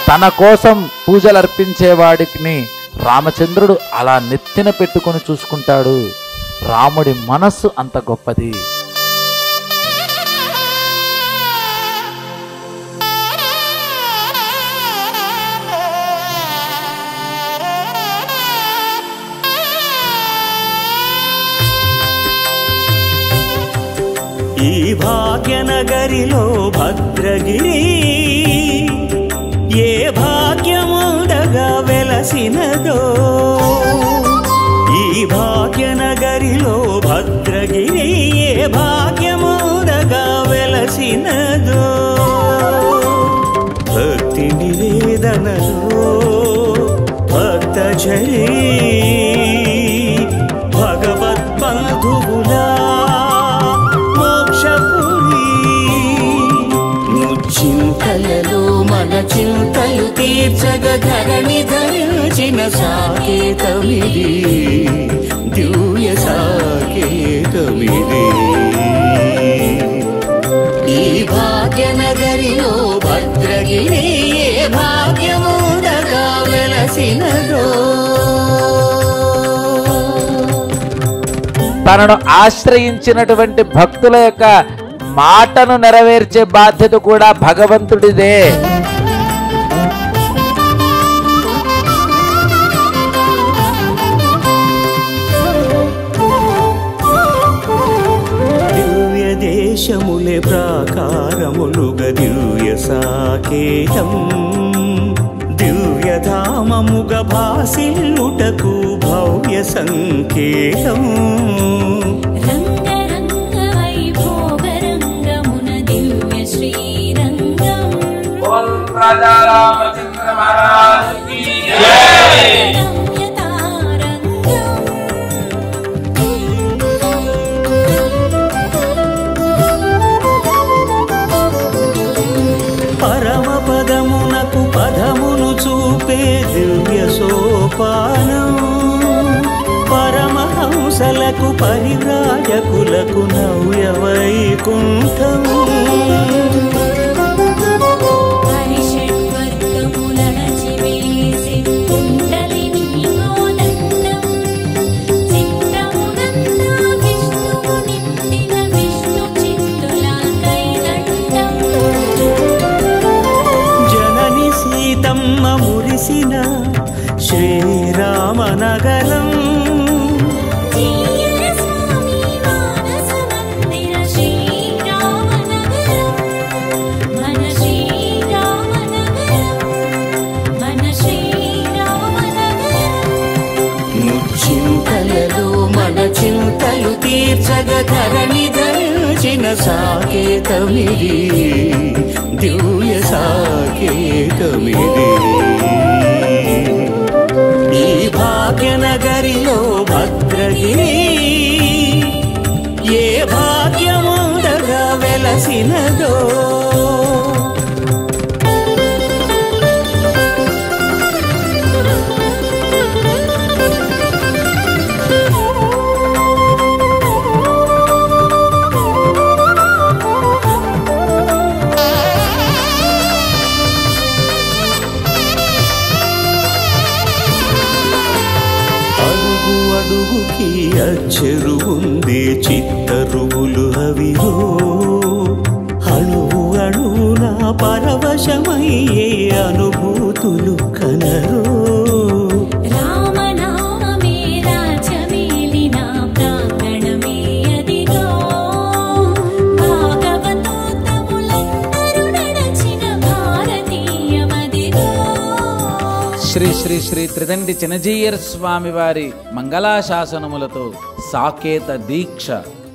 తన కోసం పూజలు అర్పించేవాడిని రామచంద్రుడు అలా నెత్తిన పెట్టుకొని చూసుకుంటాడు. రాముడి మనస్సు అంత గొప్పది. ఈ భాగ్యనగరిలో భద్రగిరి ఏ భాగ్యముండగా వెలసినదో. ఈ భాగ్యనగరిలో భద్రగిరి ఏ భాగ్యముండగా వెలసినదో. భక్తి నివేదనలో భక్తజరీ భగవద్బంధువులా చింతలలో మన చింతలు తీర్చగ ధరణి ధరించిన సాకేతమిది, దివ్య సాకేతమిది. ఈ భాగ్యనగరిలో భద్రగిరి ఏ భాగ్యముండగా వెలసినదో. తనను ఆశ్రయించినటువంటి భక్తుల యొక్క మాటను నెరవేర్చే బాధ్యత కూడా భగవంతుడిదే. దివ్య దేశములే ప్రాకారములుగా దివ్య సాకేతం, దివ్యధామముగా భాసిల్లుటకు భవ్య సంకేతం. राजा रामचंद्र महाराज की जय। పరమ పదమునకు పదమును చూపే దివ్య సోపానం, పరమహంసలకు పరివ్రాజకులకు నవ్య వైకుంఠం. మురిసిన శ్రీరామనగరం, ముచ్చింతలలో మన చింతలు తీర్చగ ధరణి ధరించిన సాకేతమిది, దివ్య సాకేతమిది. ఈ భాగ్యనగరిలో భద్రగిరి ఏ భాగ్యముండగా వెలసినదో. అడుగుకి అచ్చెరు ఉంది చిత్తరువులు అవిరో, అణువు అణువున పరవశమయ్యే అనుభూతులు కనరో. రామనామమే రాజ్యమేలిన ప్రాంగణమే అదిగో, భాగవతోత్తములందరూ నడచిన భారతీయమదిగో. శ్రీ శ్రీ శ్రీ త్రిదండి చినజీయర్ స్వామి వారి మంగళాశాసనములతో సాకేత దీక్ష